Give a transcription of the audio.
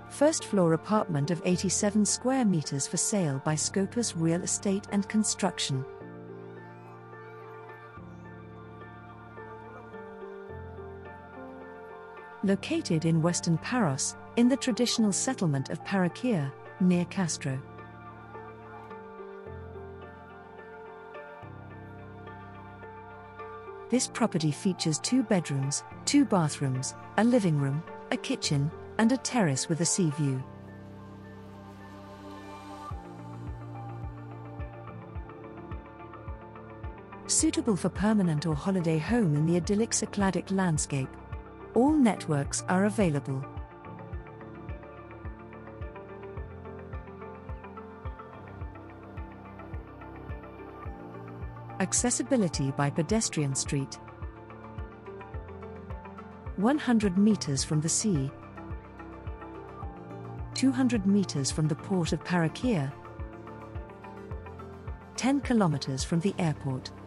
first-floor apartment of 87 square meters for sale by SCOPAS Real Estate and Construction. Located in western Paros, in the traditional settlement of Parikia, near Kastro. This property features 2 bedrooms, 2 bathrooms, a living room, a kitchen, and a terrace with a sea view. Suitable for permanent or holiday home in the idyllic Cycladic landscape. All networks are available. Accessibility by pedestrian street. 100 meters from the sea. 200 meters from the port of Parikia. 10 kilometers from the airport.